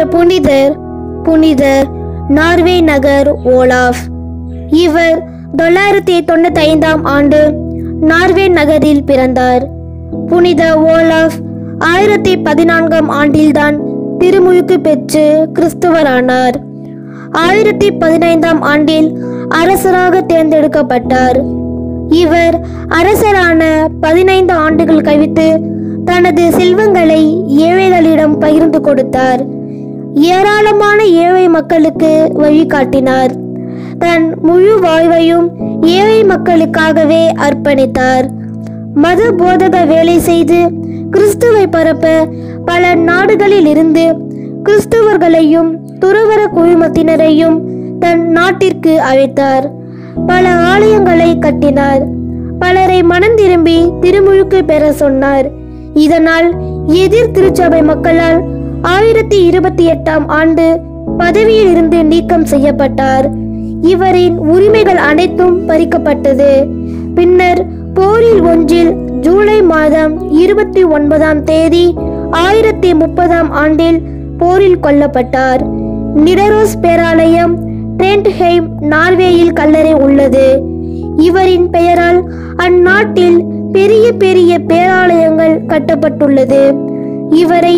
புனிதர் புனித நார்வே நகர் ஓலாஃப். இவர் 995 ஆண்டு நார்வே நகரில் பிறந்தார். புனித ஓலாஃப் 1014 ஆண்டில்தான் திருமுழுக்கு பெற்று கிறிஸ்துவரானார். 1015 ஆண்டில் அரசராக தேர்ந்தெடுக்கப்பட்டார். இவர் அரசரான 15 ஆண்டுகள் கழித்து தனது செல்வங்களை ஏழைகளிடம் பகிர்ந்து கொடுத்தார். ஏராளமான ஏழை மக்களுக்கு வழிகாட்டினார். தன் முழு வாழ்வையும் ஏழை மக்களுக்காகவே அர்ப்பணித்தார். மத போதக வேலை செய்து கிறிஸ்துவை பரப்ப பல நாடுகளில் இருந்து கிறிஸ்துவர்களையும் துறவற குழுமத்தினரையும் தன் நாட்டிற்கு அழைத்தார். பல ஆலயங்களை கட்டினார். பலரை மனம் திரும்பி திருமுழுக்கு பெற சொன்னார். இதனால் எதிர் திருச்சபை மக்களால் 1028 ஆண்டு பதவியில் இருந்து நீக்கம் செய்யப்பட்டார். இவரின் உரிமைகள் அனைத்தும் பறிக்கப்பட்டது. பின்னர் போரில் ஒன்றில் ஜூலை மாதம் 29 தேதி 1030 ஆண்டில் போரில் கொல்லப்பட்டார். நிடரோஸ் பேராலயம் ட்ரெண்ட்ஹெய்ம் நார்வேயில் கல்லறை உள்ளது. இவரின் பெயரால் அந்நாட்டில் பெரிய பெரிய பேராலயங்கள் கட்டப்பட்டுள்ளது. இவரை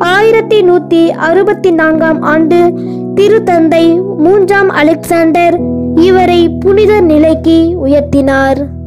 1164 ஆண்டு திருத்தந்தை 3 அலெக்சாண்டர் இவரை புனித நிலைக்கு உயர்த்தினார்.